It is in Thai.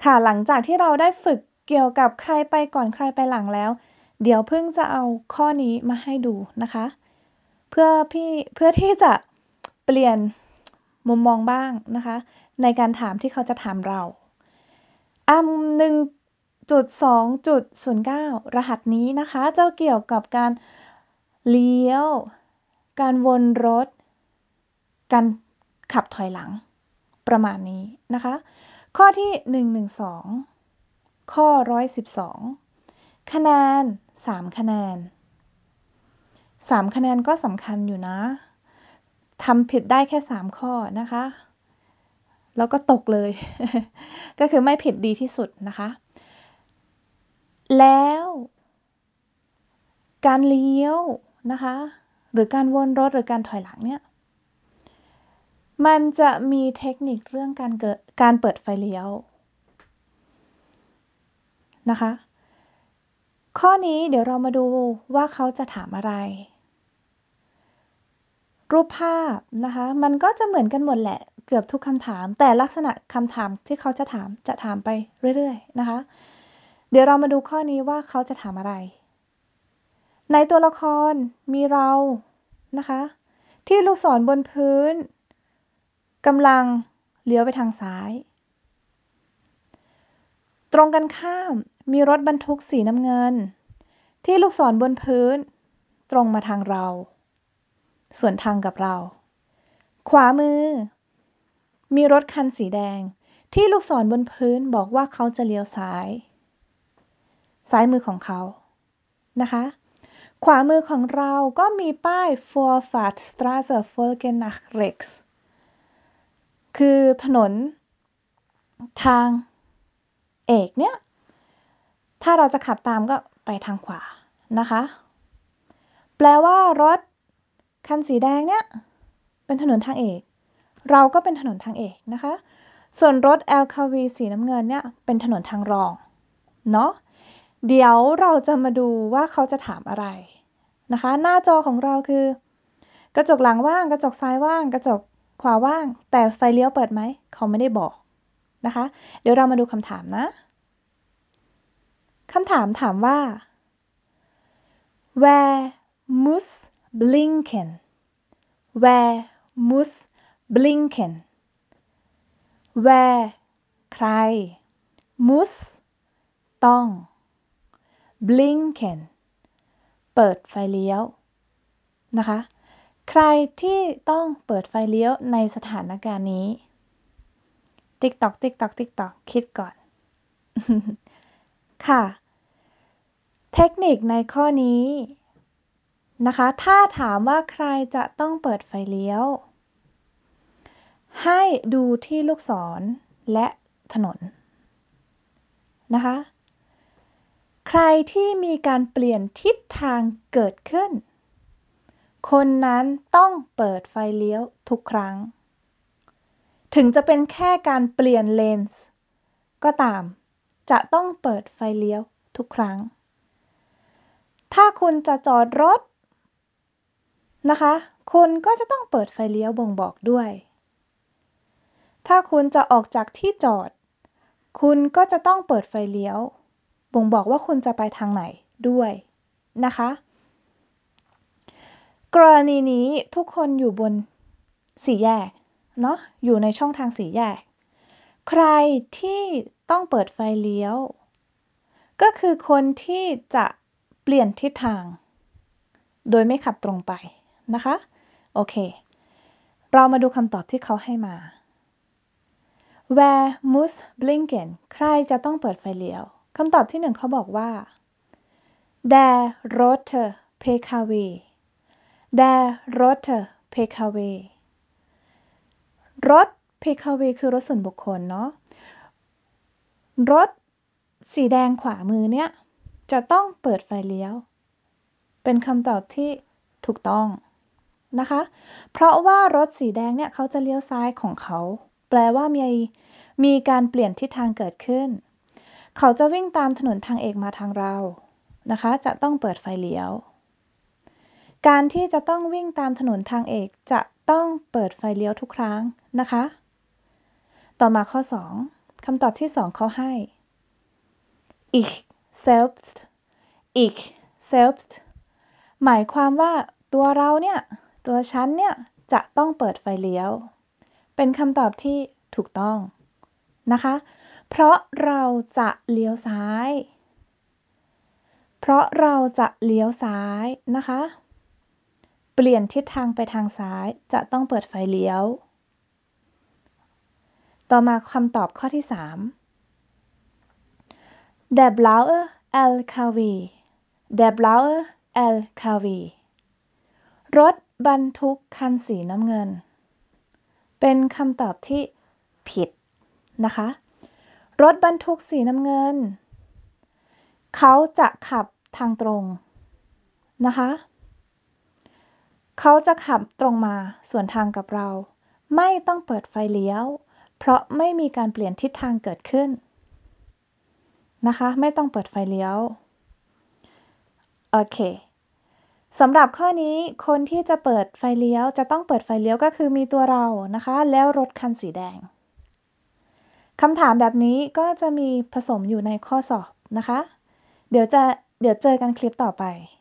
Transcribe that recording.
ค่ะหลังจากที่เราได้ฝึกเกี่ยวกับใครไปก่อนใครไปหลังแล้ว เดี๋ยวเพิ่งจะเอาข้อนี้มาให้ดูนะคะ เพื่อที่จะเปลี่ยนมุมมองบ้างนะคะในการถามที่เขาจะถามเรา1.2.09 รหัสนี้นะคะจะเกี่ยวกับการเลี้ยวการวนรถการขับถอยหลังประมาณนี้นะคะข้อที่112ข้อ112คะแนน3คะแนน3คะแนนก็สำคัญอยู่นะทำผิดได้แค่3ข้อนะคะแล้วก็ตกเลย ก็คือไม่ผิดดีที่สุดนะคะแล้วการเลี้ยวนะคะหรือการวนรถหรือการถอยหลังเนี่ยมันจะมีเทคนิคเรื่องการเปิดไฟเลี้ยวนะคะข้อนี้เดี๋ยวเรามาดูว่าเขาจะถามอะไรรูปภาพนะคะมันก็จะเหมือนกันหมดแหละเกือบทุกคำถามแต่ลักษณะคำถามที่เขาจะถามไปเรื่อยๆนะคะเดี๋ยวเรามาดูข้อนี้ว่าเขาจะถามอะไรในตัวละครมีเรานะคะที่ลูกศรบนพื้นกำลังเลี้ยวไปทางซ้ายตรงกันข้ามมีรถบรรทุกสีน้ำเงินที่ลูกศรบนพื้นตรงมาทางเราสวนทางกับเราขวามือมีรถคันสีแดงที่ลูกศรบนพื้นบอกว่าเขาจะเลี้ยวซ้ายมือของเขานะคะขวามือของเราก็มีป้าย Vorfahrtstraße folgen nach rechts คือถนนทางเอกเนี่ยถ้าเราจะขับตามก็ไปทางขวานะคะแปลว่ารถคันสีแดงเนี่ยเป็นถนนทางเอกเราก็เป็นถนนทางเอกนะคะส่วนรถ LKV สีน้ำเงินเนี่ยเป็นถนนทางรองเนาะเดี๋ยวเราจะมาดูว่าเขาจะถามอะไรนะคะหน้าจอของเราคือกระจกหลังว่างกระจกซ้ายว่างกระจกขวาว่างแต่ไฟเลี้ยวเปิดไหมเขาไม่ได้บอกนะคะเดี๋ยวเรามาดูคำถามนะคำถามถามว่า Wer muss blinken Wer muss blinken Wer ใคร muss ต้อง blinken เปิดไฟเลี้ยวนะคะใครที่ต้องเปิดไฟเลี้ยวในสถานการณ์นี้ติ๊กตอกติ๊กตอกติ๊กตอกคิดก่อน ค่ะเทคนิคในข้อนี้นะคะถ้าถามว่าใครจะต้องเปิดไฟเลี้ยวให้ดูที่ลูกศรและถนนนะคะใครที่มีการเปลี่ยนทิศทางเกิดขึ้นคนนั้นต้องเปิดไฟเลี้ยวทุกครั้งถึงจะเป็นแค่การเปลี่ยนเลนส์ก็ตามจะต้องเปิดไฟเลี้ยวทุกครั้งถ้าคุณจะจอดรถนะคะคุณก็จะต้องเปิดไฟเลี้ยวบ่งบอกด้วยถ้าคุณจะออกจากที่จอดคุณก็จะต้องเปิดไฟเลี้ยวบ่งบอกว่าคุณจะไปทางไหนด้วยนะคะกรณีนี้ทุกคนอยู่บนสี่แยกเนาะอยู่ในช่องทางสี่แยกใครที่ต้องเปิดไฟเลี้ยวก็คือคนที่จะเปลี่ยนทิศทางโดยไม่ขับตรงไปนะคะโอเคเรามาดูคำตอบที่เขาให้มา Wer muss blinken ใครจะต้องเปิดไฟเลี้ยวคำตอบที่1เขาบอกว่า Der rote PKW Der rote PKW รถ PKW คือรถส่วนบุคคลเนาะรถสีแดงขวามือเนี่ยจะต้องเปิดไฟเลี้ยวเป็นคำตอบที่ถูกต้องนะคะเพราะว่ารถสีแดงเนี่ยเขาจะเลี้ยวซ้ายของเขาแปลว่ามีการเปลี่ยนทิศทางเกิดขึ้นเขาจะวิ่งตามถนนทางเอกมาทางเรานะคะจะต้องเปิดไฟเลี้ยวการที่จะต้องวิ่งตามถนนทางเอกจะต้องเปิดไฟเลี้ยวทุกครั้งนะคะต่อมาข้อคำตอบที่สองเขาให้ ich selbst ich selbst หมายความว่าตัวเราเนี่ยตัวฉันเนี่ยจะต้องเปิดไฟเลี้ยวเป็นคำตอบที่ถูกต้องนะคะเพราะเราจะเลี้ยวซ้ายเพราะเราจะเลี้ยวซ้ายนะคะเปลี่ยนทิศทางไปทางซ้ายจะต้องเปิดไฟเลี้ยวต่อมาคำตอบข้อที่3 Der blaue LKW Der blaue LKW รถบรรทุกคันสีน้ำเงินเป็นคำตอบที่ผิดนะคะรถบรรทุกสีน้ำเงินเขาจะขับทางตรงนะคะเขาจะขับตรงมาสวนทางกับเราไม่ต้องเปิดไฟเลี้ยวเพราะไม่มีการเปลี่ยนทิศทางเกิดขึ้นนะคะไม่ต้องเปิดไฟเลี้ยวโอเคสำหรับข้อนี้คนที่จะเปิดไฟเลี้ยวจะต้องเปิดไฟเลี้ยวก็คือมีตัวเรานะคะแล้วรถคันสีแดงคำถามแบบนี้ก็จะมีผสมอยู่ในข้อสอบนะคะเดี๋ยวเจอกันคลิปต่อไป